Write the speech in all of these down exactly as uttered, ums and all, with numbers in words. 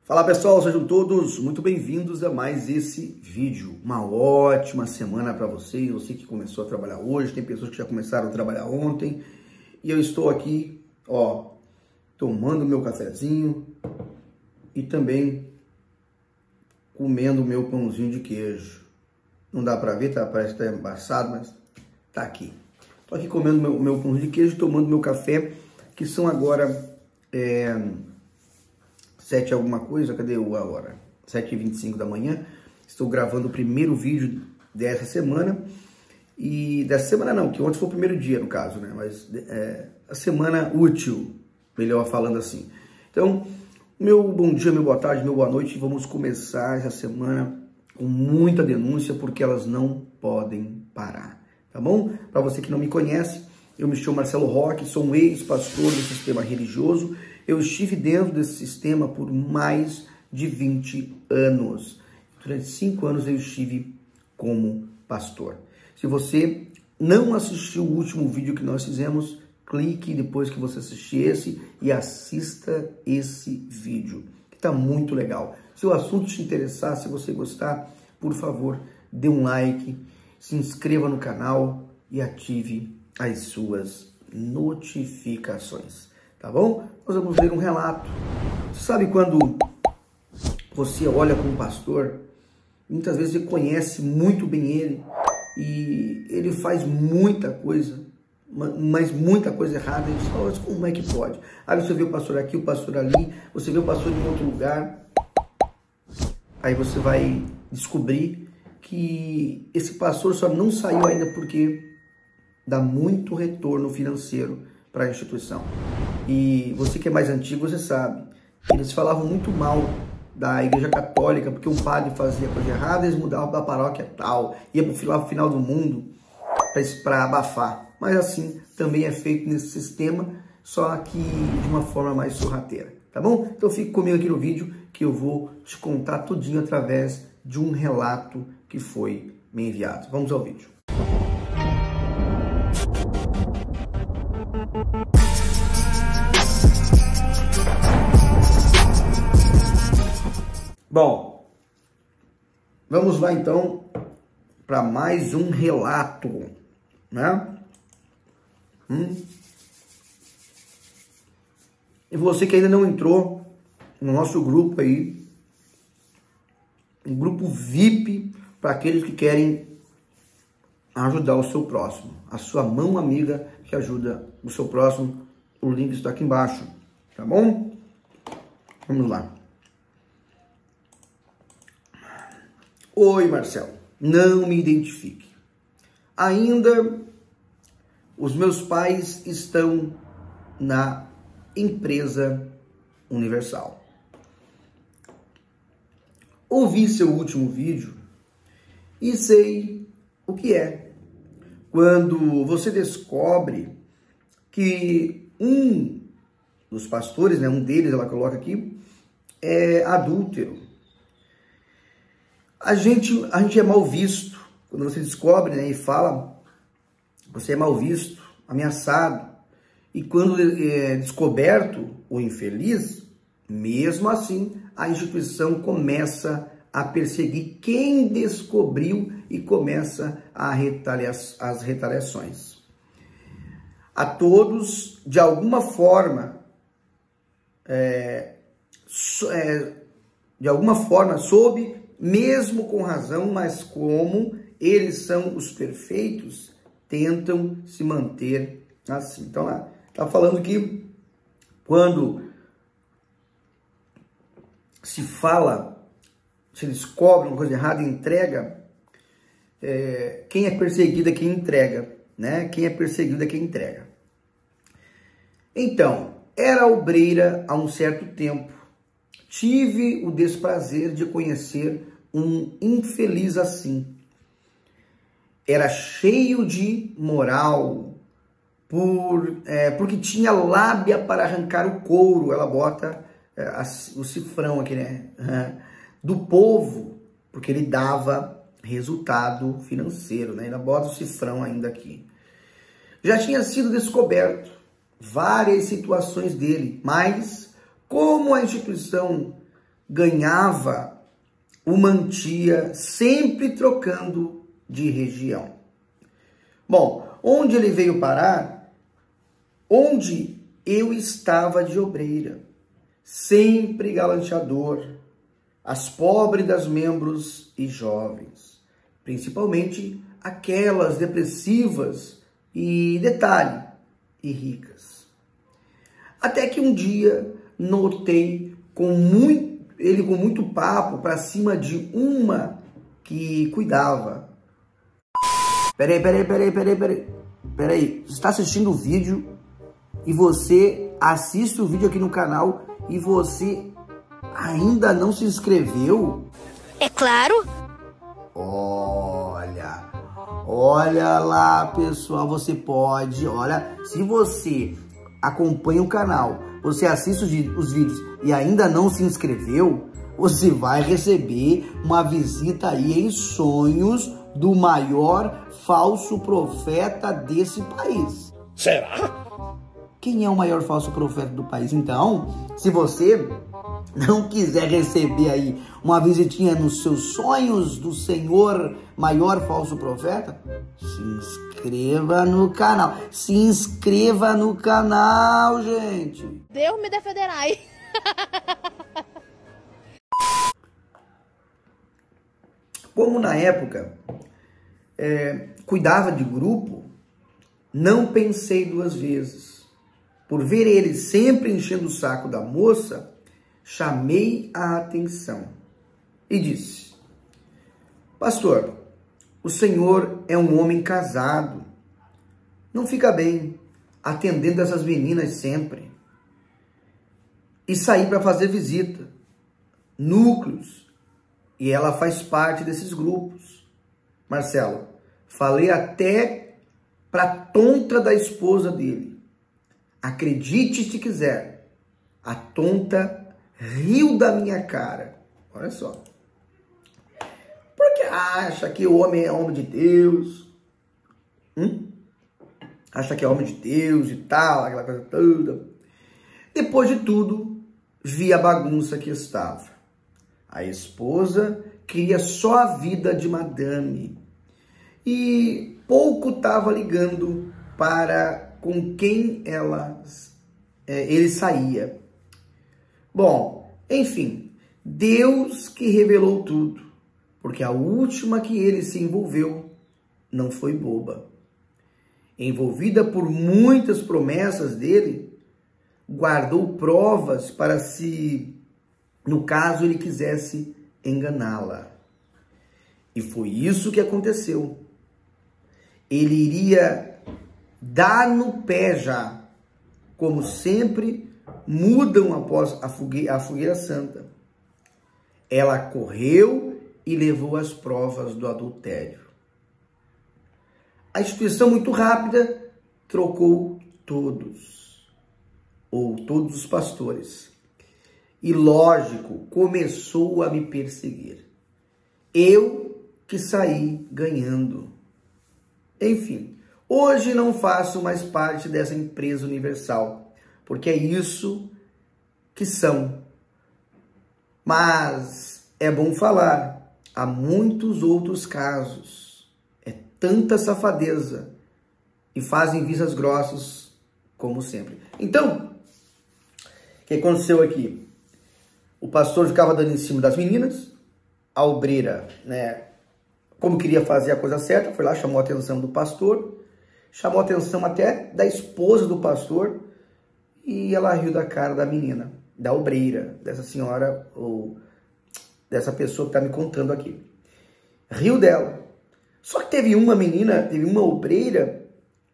Fala pessoal, sejam todos muito bem-vindos a mais esse vídeo. Uma ótima semana para vocês, você que começou a trabalhar hoje, tem pessoas que já começaram a trabalhar ontem. E eu estou aqui, ó, tomando meu cafezinho e também comendo meu pãozinho de queijo. Não dá para ver, tá? Parece que tá embaçado, mas tá aqui. Tô aqui comendo meu, meu pãozinho de queijo, tomando meu café, que são agora... É... sete alguma coisa, cadê o a hora? sete e vinte e cinco da manhã. Estou gravando o primeiro vídeo dessa semana. E dessa semana não, que ontem foi o primeiro dia no caso, né? Mas é, a semana útil, melhor falando assim. Então, meu bom dia, meu boa tarde, meu boa noite. Vamos começar essa semana com muita denúncia, porque elas não podem parar, tá bom? Para você que não me conhece, eu me chamo Marcelo Roque, sou um ex-pastor do sistema religioso. Eu estive dentro desse sistema por mais de vinte anos. Durante cinco anos eu estive como pastor. Se você não assistiu o último vídeo que nós fizemos, clique depois que você assistir esse e assista esse vídeo, que está muito legal. Se o assunto te interessar, se você gostar, por favor, dê um like, se inscreva no canal e ative as suas notificações. Tá bom? Nós vamos ler um relato. Você sabe quando você olha para um pastor, muitas vezes você conhece muito bem ele e ele faz muita coisa, mas muita coisa errada. E você fala, mas como é que pode? Aí você vê o pastor aqui, o pastor ali, você vê o pastor em outro lugar. Aí você vai descobrir que esse pastor só não saiu ainda porque dá muito retorno financeiro para a instituição. E você que é mais antigo, você sabe, eles falavam muito mal da igreja católica, porque um padre fazia coisa errada, eles mudavam da paróquia tal, ia para o final do mundo para abafar. Mas assim, também é feito nesse sistema, só que de uma forma mais sorrateira, tá bom? Então fique comigo aqui no vídeo, que eu vou te contar tudinho através de um relato que foi me enviado. Vamos ao vídeo. Bom, vamos lá então para mais um relato, né? Hum. E você que ainda não entrou no nosso grupo aí, um grupo V I P para aqueles que querem ajudar o seu próximo, a sua mão amiga que ajuda o seu próximo, o link está aqui embaixo, tá bom? Vamos lá. Oi, Marcelo, não me identifique. Ainda os meus pais estão na empresa Universal. Ouvi seu último vídeo e sei o que é. Quando você descobre que um dos pastores, né, um deles, ela coloca aqui, é adúltero. A gente, a gente é mal visto. Quando você descobre, né, e fala, você é mal visto, ameaçado. E quando é descoberto o infeliz, mesmo assim, a instituição começa a perseguir quem descobriu e começa a retaliar as retaliações. A todos, de alguma forma, é, é, de alguma forma, sob mesmo com razão, mas como eles são os perfeitos, tentam se manter assim. Então, lá, tá falando que quando se fala, se descobre uma coisa errada e entrega, é, quem é perseguido é quem entrega, né? Quem é perseguido é quem entrega. Então, era obreira há um certo tempo. Tive o desprazer de conhecer um infeliz assim. Era cheio de moral, por, é, porque tinha lábia para arrancar o couro. Ela bota é, a, o cifrão aqui, né? Do povo, porque ele dava resultado financeiro, né? Ela bota o cifrão ainda aqui. Já tinha sido descoberto várias situações dele, mas como a instituição ganhava o mantia, sempre trocando de região. Bom, onde ele veio parar? Onde eu estava de obreira, sempre galanteador, as pobres das membros e jovens, principalmente aquelas depressivas e, detalhe, e ricas. Até que um dia notei com muito, ele com muito papo para cima de uma que cuidava. Peraí, peraí, peraí, peraí, peraí. Peraí, você está assistindo o vídeo e você assiste o vídeo aqui no canal e você ainda não se inscreveu? É claro. Olha, olha lá, pessoal, você pode, olha, se você acompanha o canal, você assiste os, os vídeos e ainda não se inscreveu, você vai receber uma visita aí em sonhos do maior falso profeta desse país. Será? Quem é o maior falso profeta do país? Então, se você não quiser receber aí uma visitinha nos seus sonhos do Senhor maior falso profeta, se inscreva no canal. Se inscreva no canal, gente. Deus me defenderá. Como na época é, cuidava de grupo, não pensei duas vezes. Por ver ele sempre enchendo o saco da moça, chamei a atenção e disse: pastor, o senhor é um homem casado. Não fica bem atendendo essas meninas sempre. E sair para fazer visita, núcleos, e ela faz parte desses grupos. Marcelo, falei até para a tonta da esposa dele. Acredite se quiser, a tonta riu da minha cara. Olha só. Porque acha que o homem é homem de Deus. Hum? Acha que é homem de Deus e tal, aquela coisa toda. Depois de tudo, vi a bagunça que estava. A esposa queria só a vida de madame. E pouco estava ligando para com quem ela, é, ele saía. Bom, enfim, Deus que revelou tudo, porque a última que ele se envolveu não foi boba. Envolvida por muitas promessas dele, guardou provas para se, no caso, ele quisesse enganá-la. E foi isso que aconteceu. Ele iria dar no pé já, como sempre mudam após a fogueira, a fogueira santa. Ela correu e levou as provas do adultério. A instituição, muito rápida, trocou todos, ou todos os pastores. E, lógico, começou a me perseguir. Eu que saí ganhando. Enfim, hoje não faço mais parte dessa empresa universal, porque é isso que são. Mas é bom falar, há muitos outros casos. É tanta safadeza e fazem vistas grossas como sempre. Então, o que aconteceu aqui? O pastor ficava dando em cima das meninas, a obreira, né, como queria fazer a coisa certa, foi lá, chamou a atenção do pastor, chamou a atenção até da esposa do pastor, e ela riu da cara da menina, da obreira, dessa senhora, ou dessa pessoa que está me contando aqui. Riu dela. Só que teve uma menina, teve uma obreira,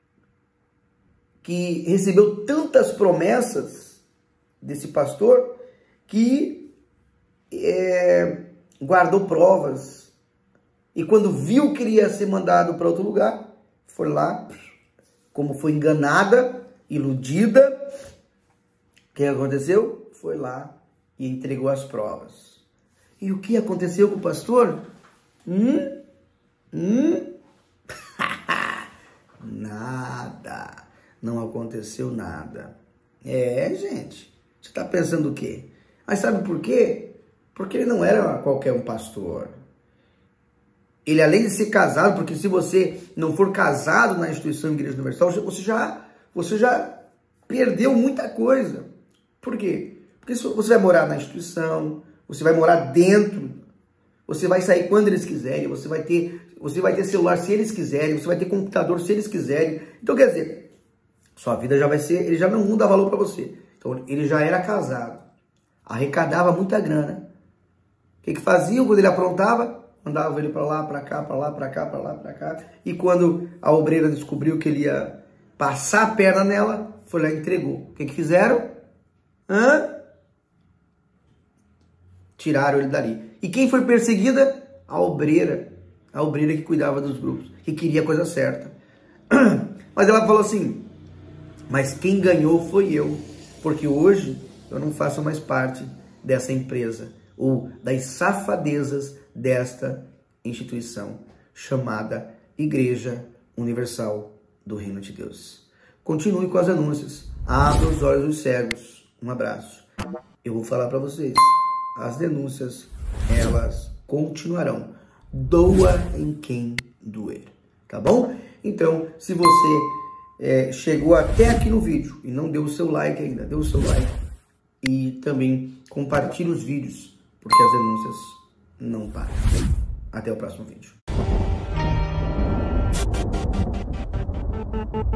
que recebeu tantas promessas desse pastor, que é, guardou provas. E quando viu que iria ser mandado para outro lugar, foi lá, como foi enganada, iludida, o que aconteceu? Foi lá e entregou as provas. E o que aconteceu com o pastor? Hum? Hum? Nada. Não aconteceu nada. É, gente. Você está pensando o quê? Mas sabe por quê? Porque ele não era qualquer um pastor. Ele, além de ser casado, porque se você não for casado na instituição Igreja Universal, você já, você já perdeu muita coisa. Por quê? Porque você vai morar na instituição, você vai morar dentro, você vai sair quando eles quiserem, você vai ter, você vai ter celular se eles quiserem, você vai ter computador se eles quiserem. Então, quer dizer, sua vida já vai ser, ele já não muda valor para você. Então, ele já era casado, arrecadava muita grana. O que que faziam quando ele aprontava? Mandava ele para lá, para cá, para lá, para cá, para lá, para cá. E quando a obreira descobriu que ele ia passar a perna nela, foi lá e entregou. O que que fizeram? Hã? Tiraram ele dali. E quem foi perseguida? A obreira. A obreira que cuidava dos grupos, que queria a coisa certa. Mas ela falou assim, mas quem ganhou foi eu, porque hoje eu não faço mais parte dessa empresa, ou das safadezas desta instituição, chamada Igreja Universal do Reino de Deus. Continue com as denúncias. Abra os olhos dos cegos. Um abraço. Eu vou falar para vocês. As denúncias, elas continuarão. Doa em quem doer. Tá bom? Então, se você é, chegou até aqui no vídeo e não deu o seu like ainda, dê o seu like. E também compartilhe os vídeos, porque as denúncias não param. Até o próximo vídeo.